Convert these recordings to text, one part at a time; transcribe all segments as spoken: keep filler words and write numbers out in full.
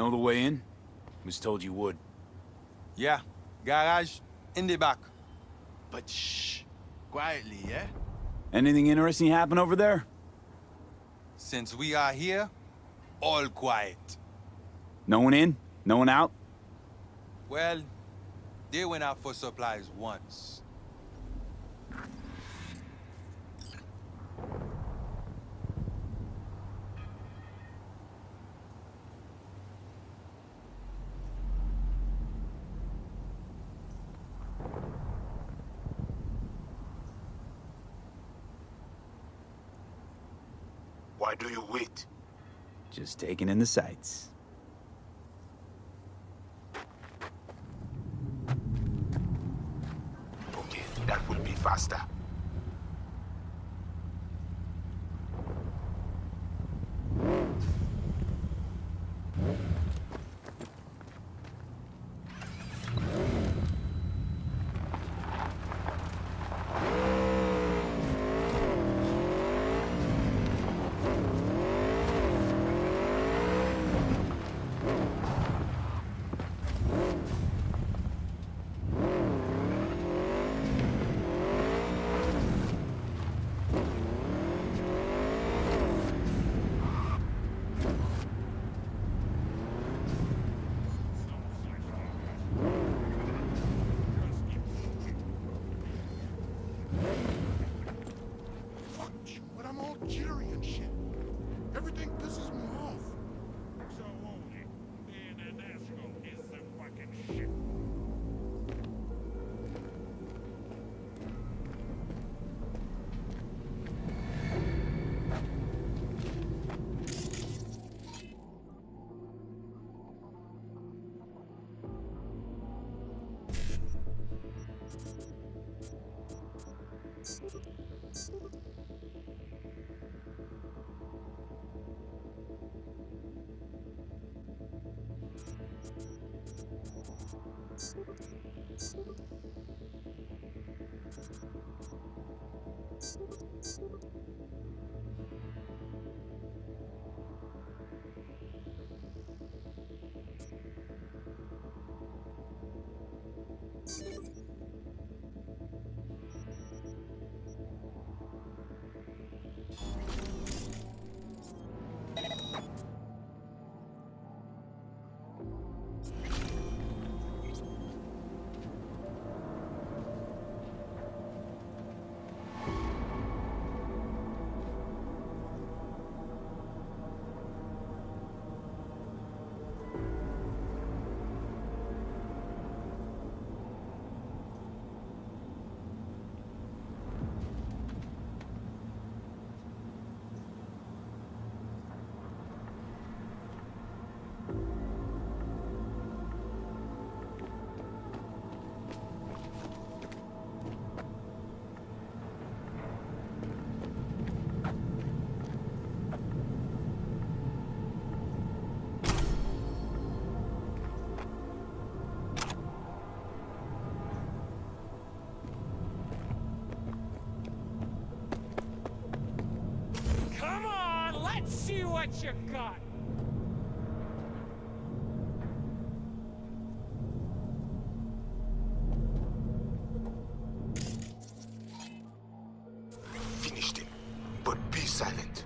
Know the way in? Was told you would. Yeah, garage, in the back. But shh. Quietly, yeah? Anything interesting happen over there? Since we are here, all quiet. No one in? No one out? Well, they went out for supplies once. Why do you wait? Just taking in the sights. Okay, that will be faster. Jittery and shit. Everything pisses me off. So only being an asshole is the fucking shit. Come on, let's see what you got. Finished him, but be silent.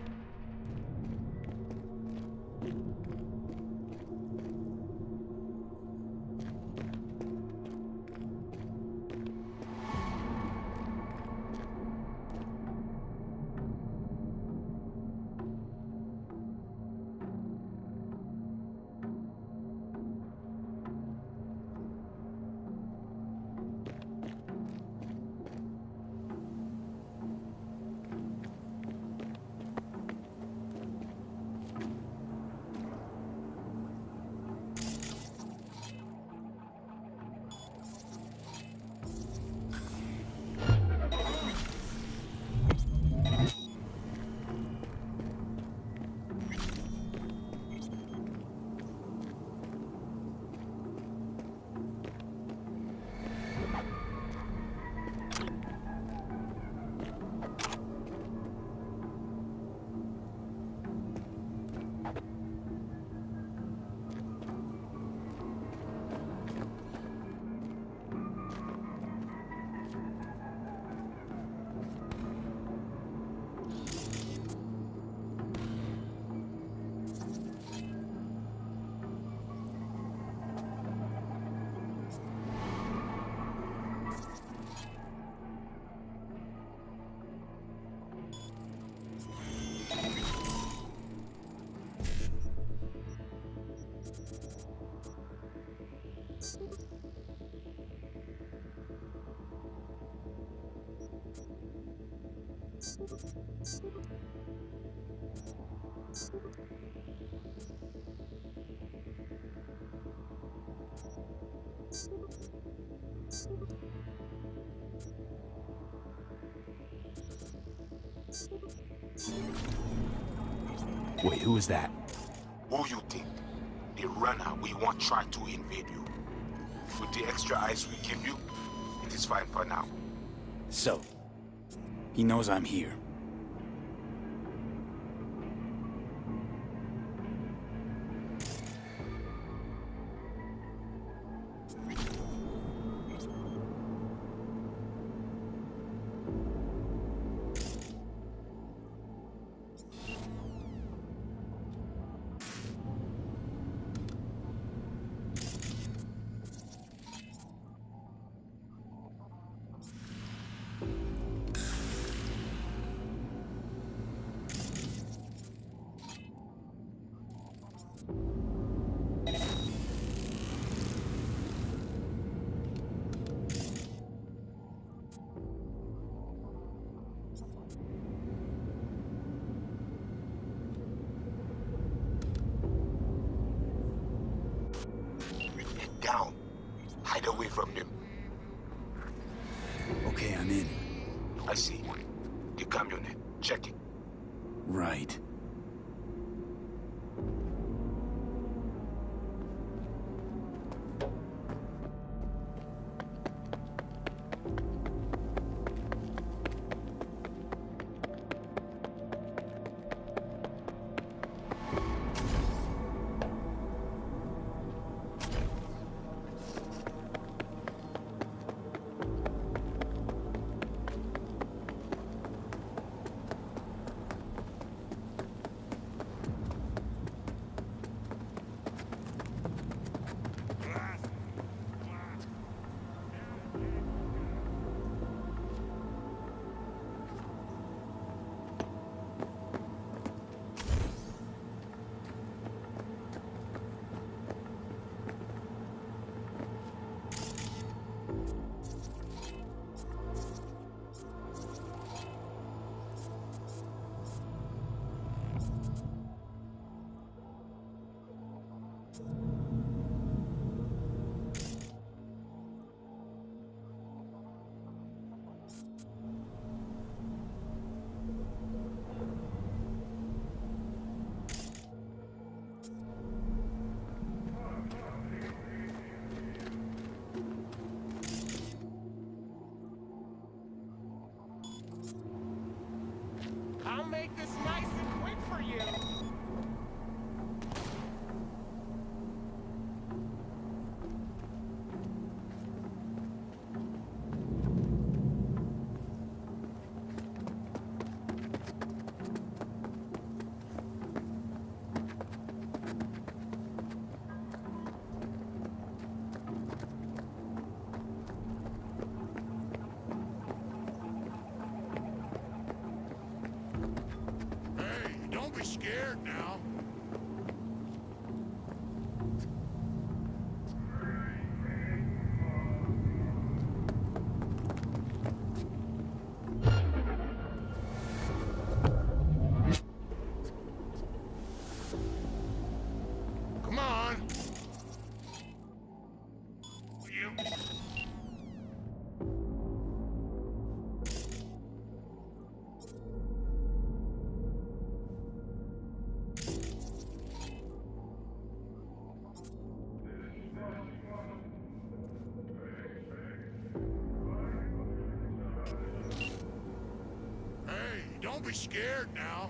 Wait, who was that? Who you think? The runner we want try to invade you. With the extra ice we give you, it is fine for now. So, he knows I'm here. Down. Hide away from them. Okay, I'm in. I see. The camionette. Check it. Right. I'll make this nice and quick for you. Don't be scared now. Come on. You. Don't be scared now.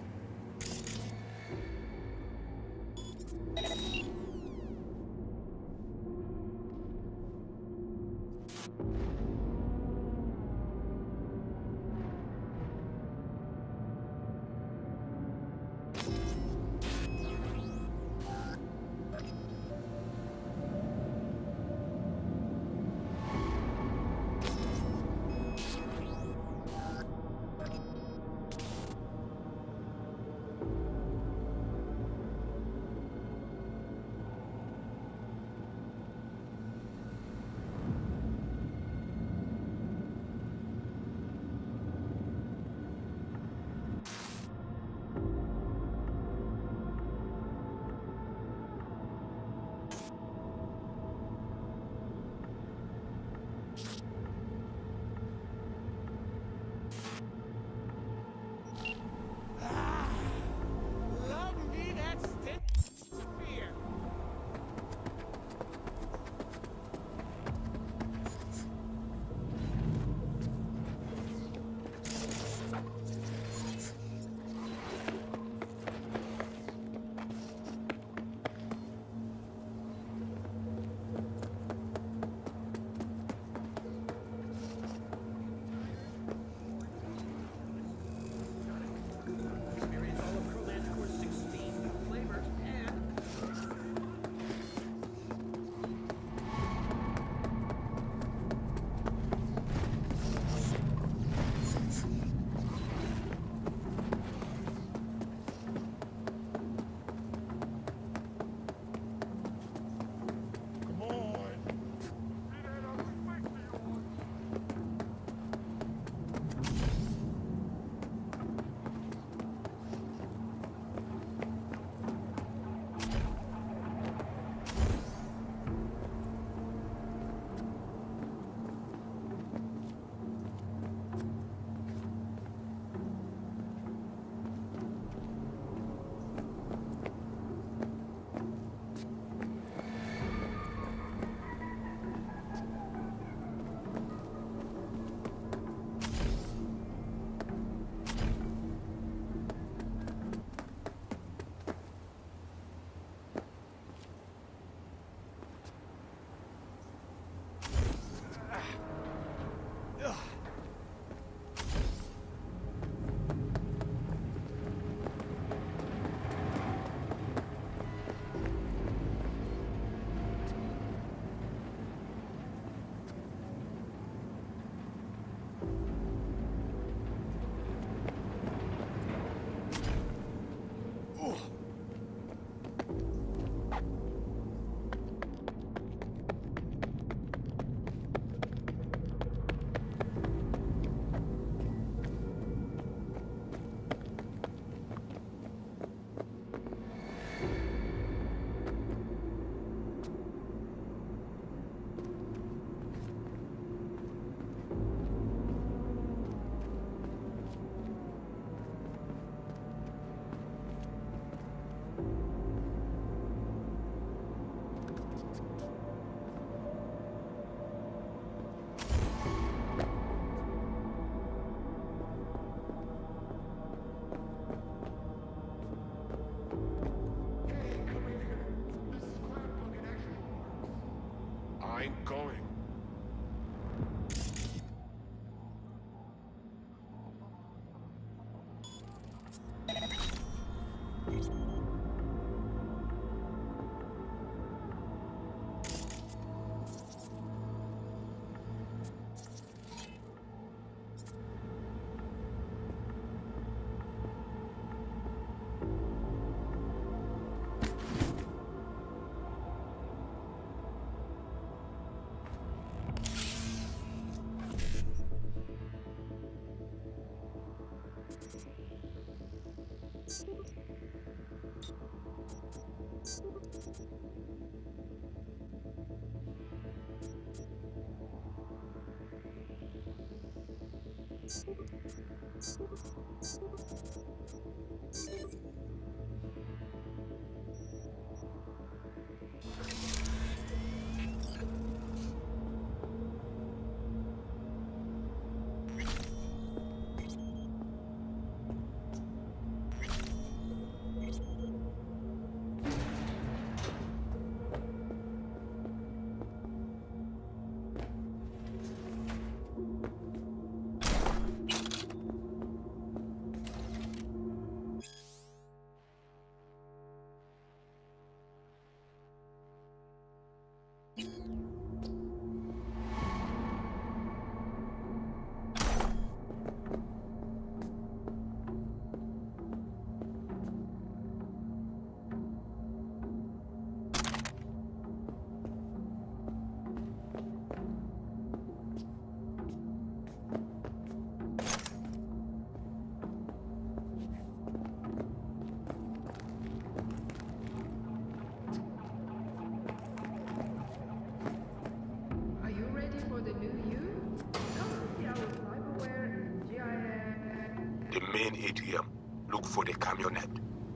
Main A T M. Look for the camionette.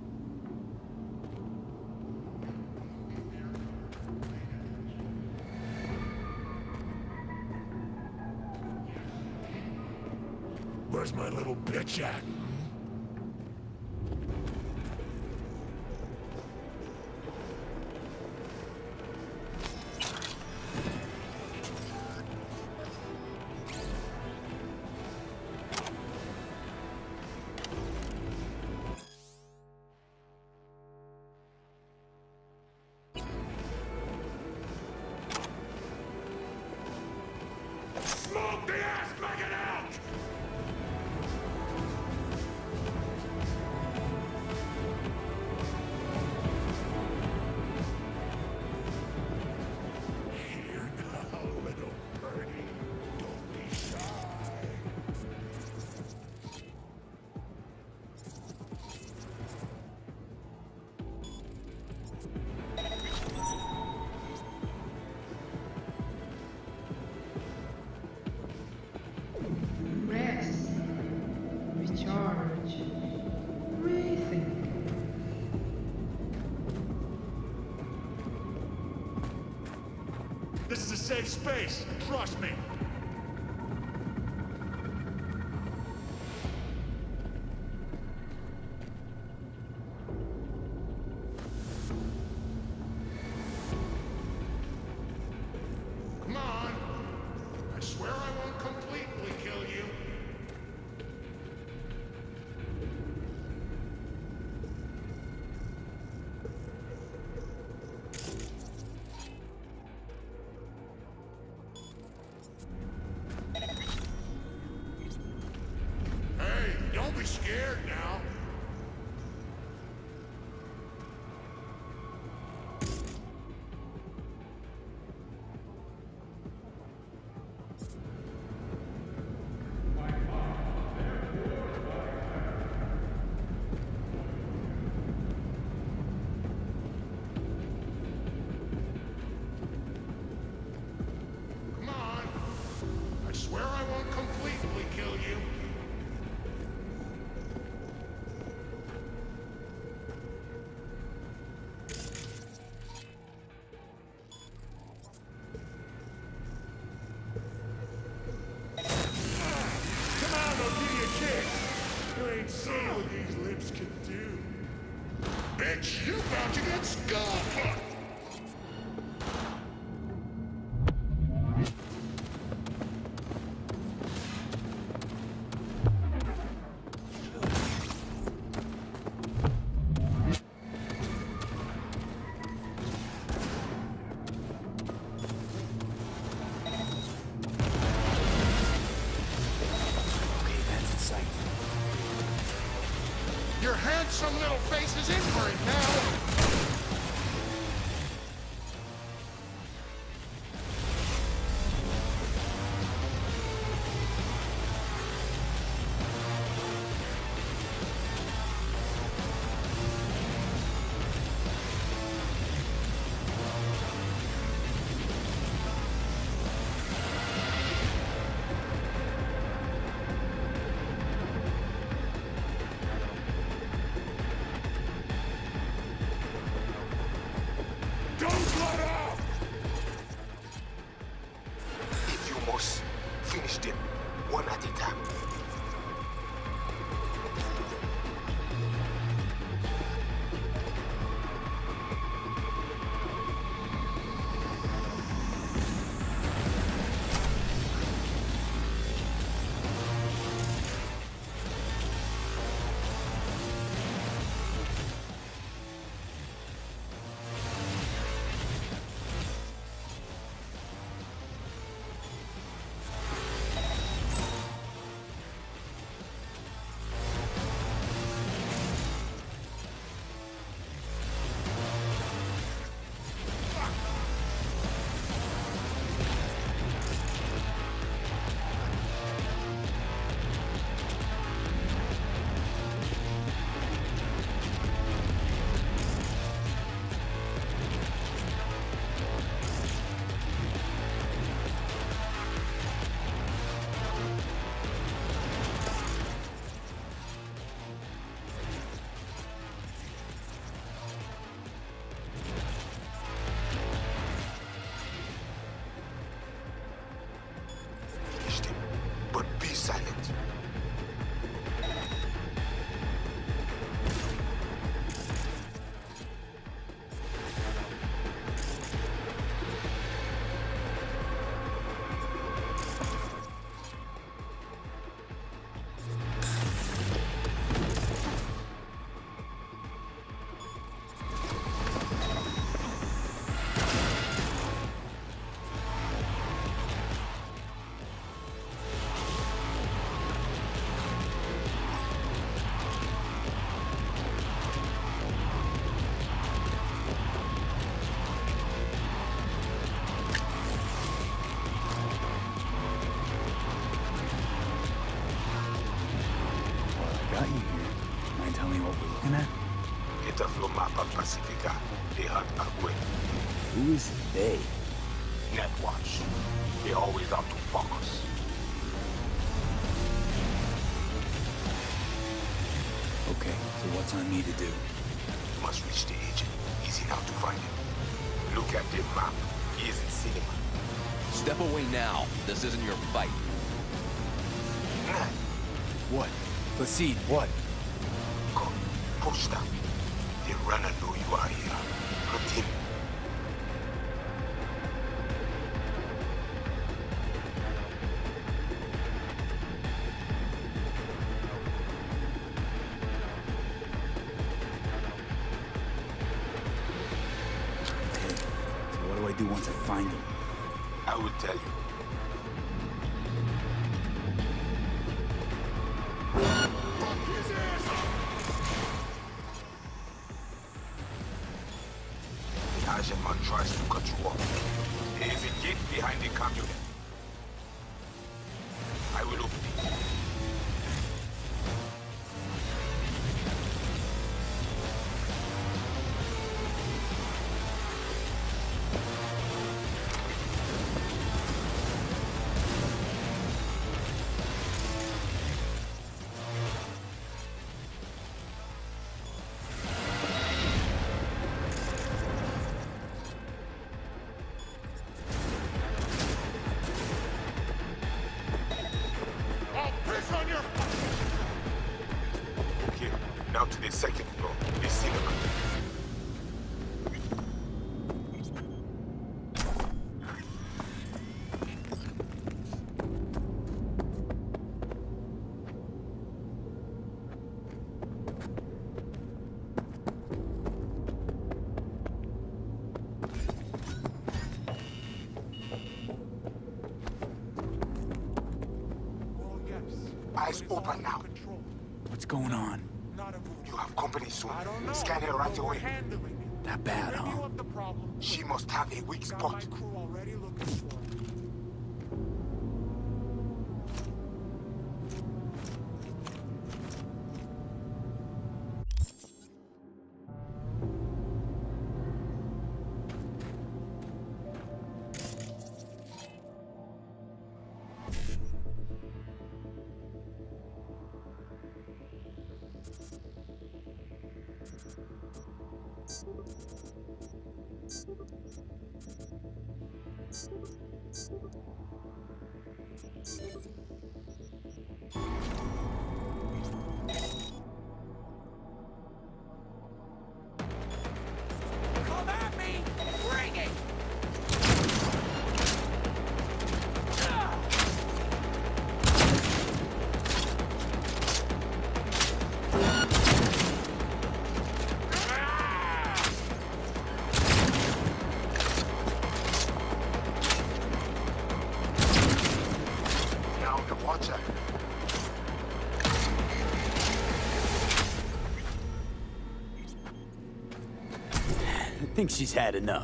Where's my little bitch at? Smoke the ass back it out! Here now, little birdie. Don't be shy. Rest, recharge, rethink. This is a safe space. Trust me. Come on. I swear I won't completely kill you. Hey, don't be scared now. Come on. I swear I won't completely kill you. Come on, I'll give you a kick. You ain't seen what these lips can do. Bitch, you about to get skull. Okay, that's in sight. Your handsome little face is in for it now. looking at? Get off your mapa Pacifica. They hunt Agüe. Who is they? Netwatch. They're always out to fuck us. Okay, so what's on me to do? You must reach the agent. Easy now to find him. Look at the map. He is in cinema. Step away now. This isn't your fight. Nah. What? Proceed, what? Come, push that. The runner know you are here. Hunt him. Okay, so what do I do once I find him? I will tell you. The Asian man tries to cut you off. There is a gate behind the camion. I will open it. I'll piss on your... Okay, now to the second floor, the cinema. Oh, yes. Eyes But it's all open now. under control. What's going on? Not a voodoo. You have company soon. I don't know. Scan her right but we're away. handling it. That bad, Maybe you huh? want the problem. She must have a weak Got my spot. crew already looking for it. Come at me! Bring it! Now the watcher. I think she's had enough.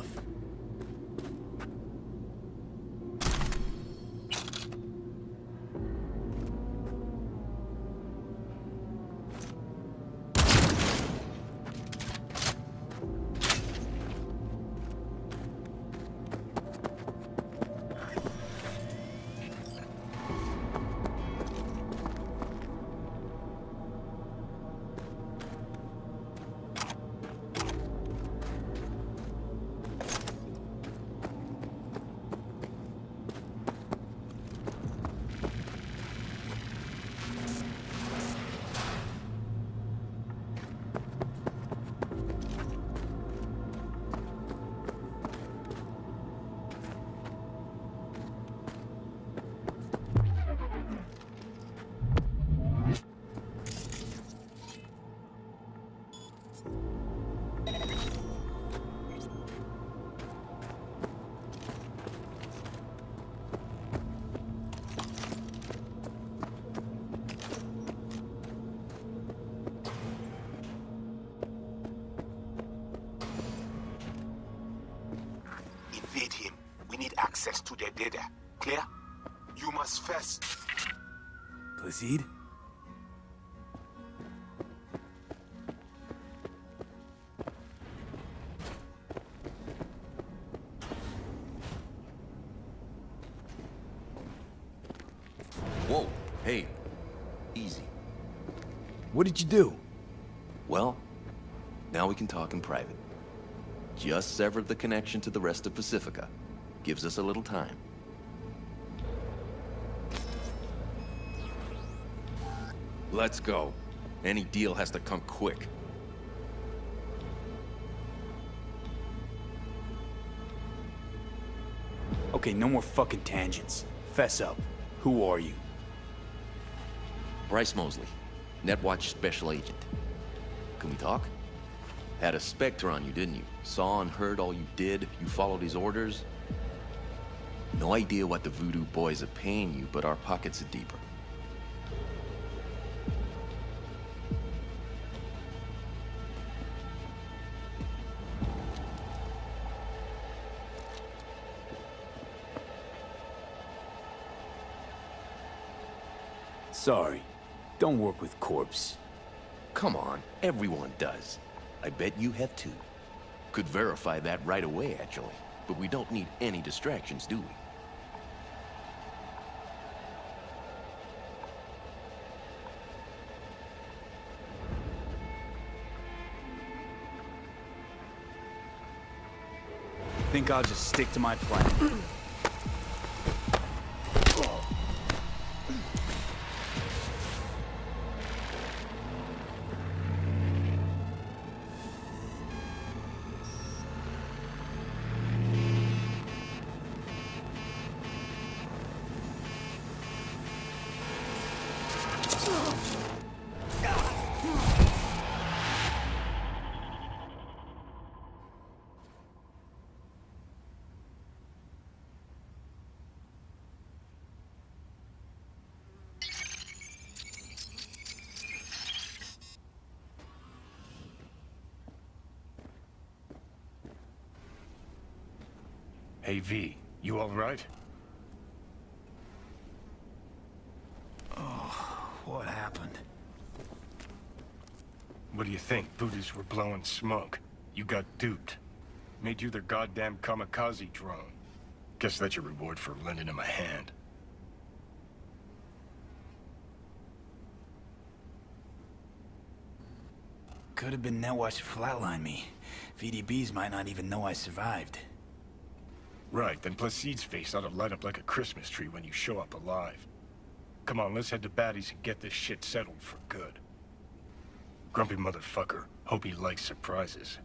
Invade him. We need access to their data. Clear? You must first... Proceed? Easy. What did you do? Well, now we can talk in private. Just severed the connection to the rest of Pacifica. Gives us a little time. Let's go. Any deal has to come quick. Okay, no more fucking tangents. Fess up. Who are you? Bryce Mosley, Netwatch Special Agent. Can we talk? Had a Spectre on you, didn't you? Saw and heard all you did, you followed his orders. No idea what the voodoo boys are paying you, but our pockets are deeper. Sorry. Don't work with corpse. Come on, everyone does. I bet you have too. Could verify that right away, actually. But we don't need any distractions, do we? Think I'll just stick to my plan. Hey, V, you all right? Oh, what happened? What do you think? Voodoo's were blowing smoke. You got duped. Made you their goddamn kamikaze drone. Guess that's your reward for lending him a hand. Could have been Netwatch to flatline me. V D Bs might not even know I survived. Right, then Placide's face ought to light up like a Christmas tree when you show up alive. Come on, let's head to Batty's and get this shit settled for good. Grumpy motherfucker. Hope he likes surprises.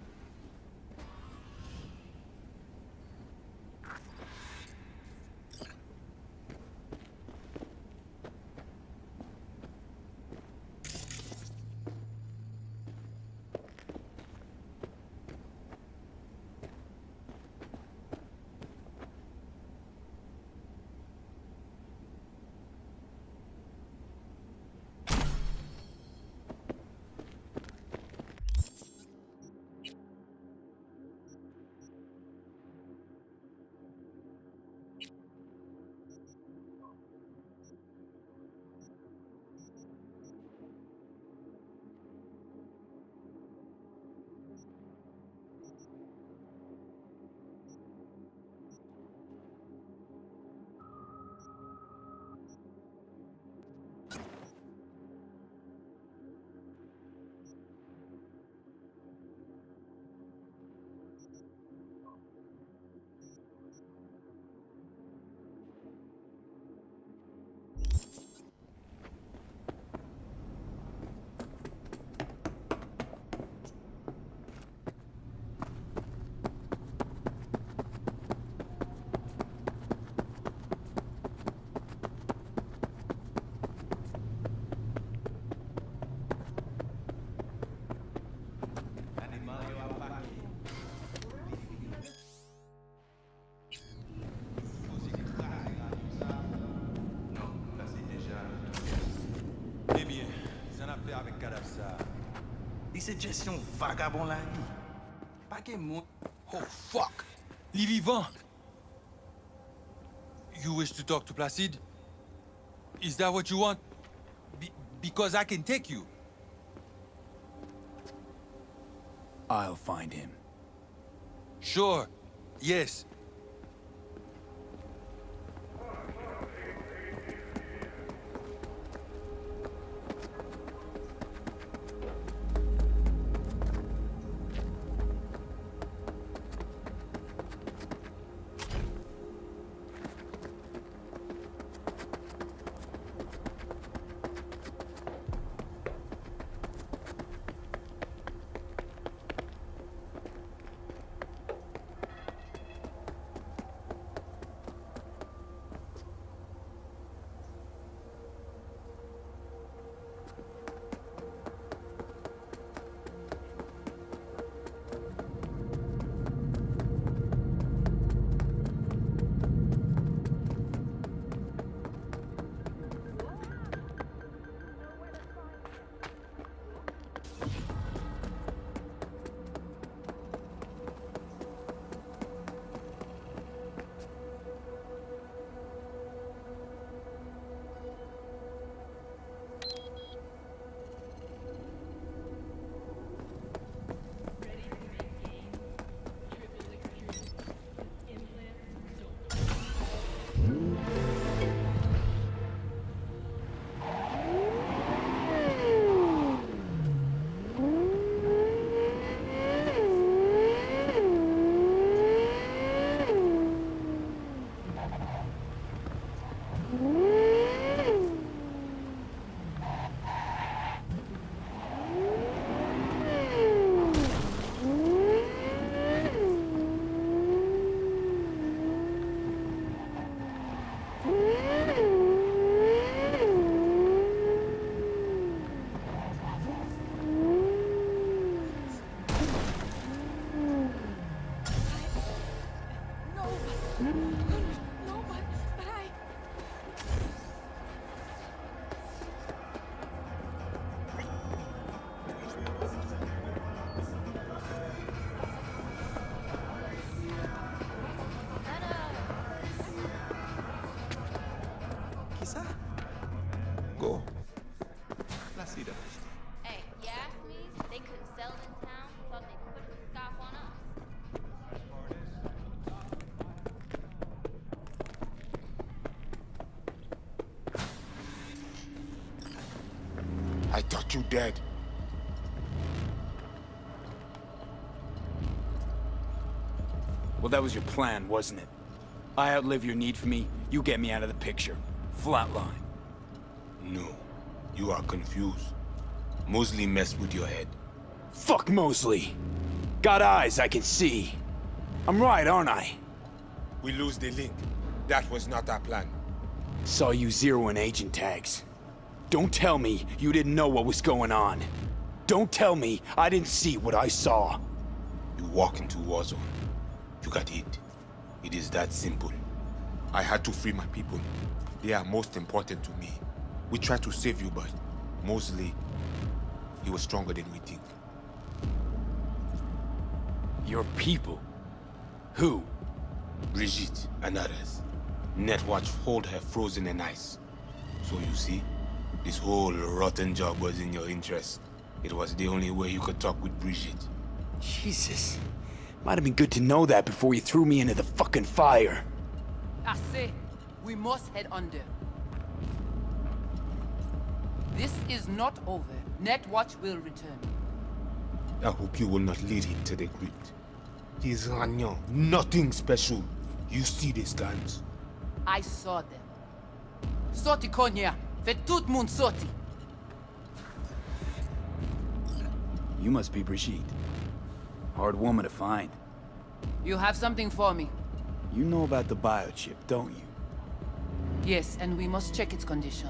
Ces gestions vagabond la vie. Pas que moi. Oh, fuck! Les vivants! You wish to talk to Placide? Is that what you want? Be because I can take you. I'll find him. Sure. Yes. Go. Placida. Hey, you ask me, they couldn't sell it in town, thought they put the scarf on us. I thought you dead. Well, that was your plan, wasn't it? I outlive your need for me, you get me out of the picture. Flatline. No. You are confused. Mosley messed with your head. Fuck Mosley! Got eyes I can see. I'm right, aren't I? We lose the link. That was not our plan. Saw you zeroing agent tags. Don't tell me you didn't know what was going on. Don't tell me I didn't see what I saw. You walk into war zone. You got hit. It is that simple. I had to free my people. They are most important to me. We tried to save you, but Mosley, he was stronger than we think. Your people? Who? Brigitte and others. Netwatch hold her frozen in ice. So you see, this whole rotten job was in your interest. It was the only way you could talk with Brigitte. Jesus. Might have been good to know that before you threw me into the fucking fire. I say, we must head under. This is not over. Netwatch will return. I hope you will not lead him to the crypt. He is Ragnan, nothing special. You see these guns? I saw them. Sorti konya, fait tout moun sorti. You must be Brigitte. Hard woman to find. You have something for me. You know about the biochip, don't you? Yes, and we must check its condition.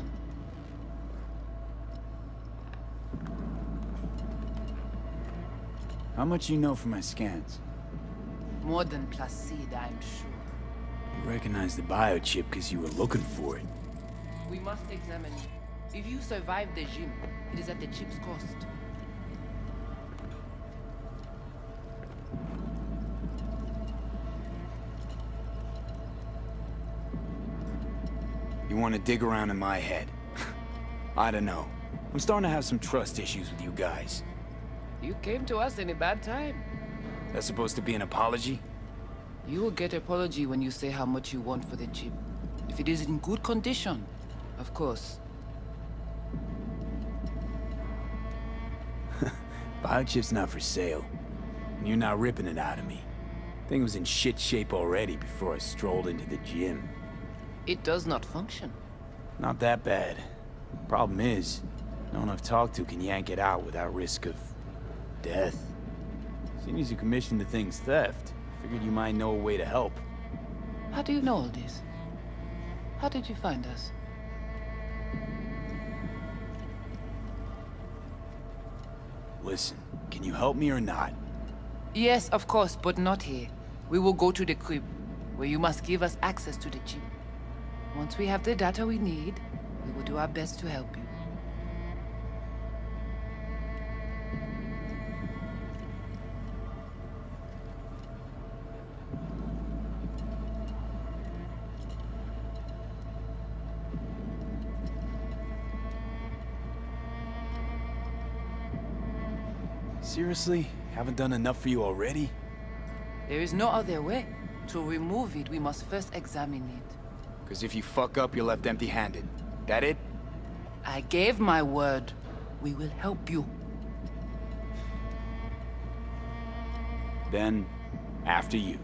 How much you know from my scans? More than Placide, I'm sure. You recognize the biochip because you were looking for it. We must examine it. If you survive the gym, it is at the chip's cost. You want to dig around in my head? I don't know. I'm starting to have some trust issues with you guys. You came to us in a bad time. That's supposed to be an apology? You will get apology when you say how much you want for the chip. If it is in good condition, of course. Biochip's not for sale. And you're not ripping it out of me. Thing was in shit shape already before I strolled into the gym. It does not function. Not that bad. Problem is, no one I've talked to can yank it out without risk of death. Seeing as you commissioned the thing's theft, figured you might know a way to help. How do you know all this? How did you find us? Listen, can you help me or not? Yes, of course, but not here. We will go to the crib, where you must give us access to the chip. Once we have the data we need, we will do our best to help you. Seriously? Haven't done enough for you already? There is no other way. To remove it, we must first examine it. Because if you fuck up, you're left empty-handed. That it? I gave my word. We will help you. Then, after you.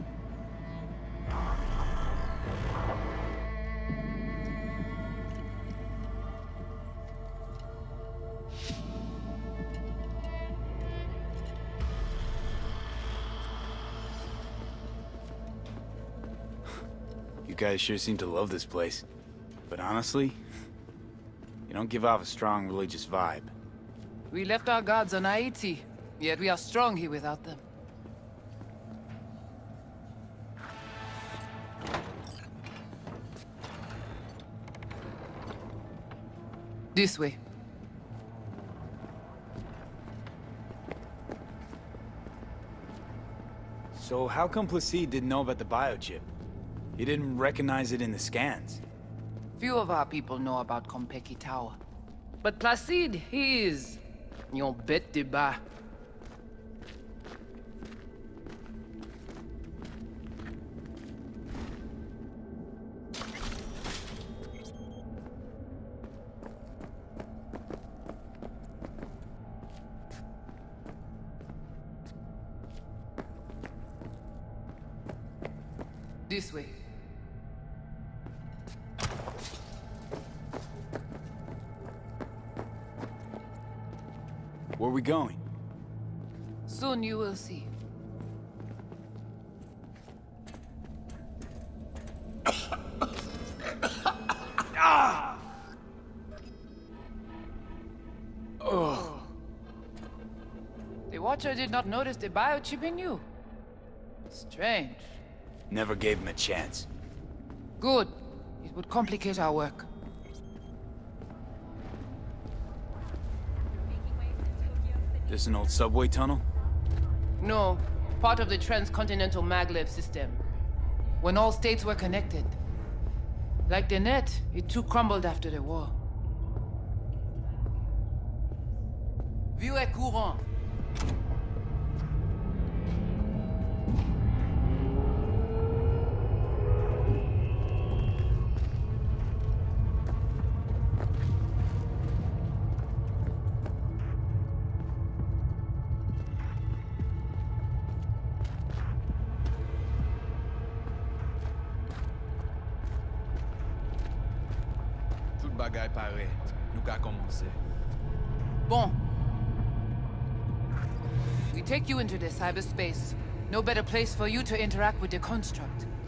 You guys sure seem to love this place. But honestly, you don't give off a strong religious vibe. We left our gods on Haiti, yet we are strong here without them. This way. So how come Placide didn't know about the biochip? He didn't recognize it in the scans. Few of our people know about Kompeki Tower. But Placide, he is... Yon bête de bas. This way. Where are we going? Soon you will see. Ah! Oh. The Watcher did not notice the biochip in you. Strange. Never gave him a chance. Good. It would complicate our work. This an old subway tunnel? No. Part of the transcontinental maglev system. When all states were connected. Like the net, it too crumbled after the war. Vieux et courant. Bagay pare, nou ka komanse. Bon. We take you into the cyberspace. No better place for you to interact with the construct.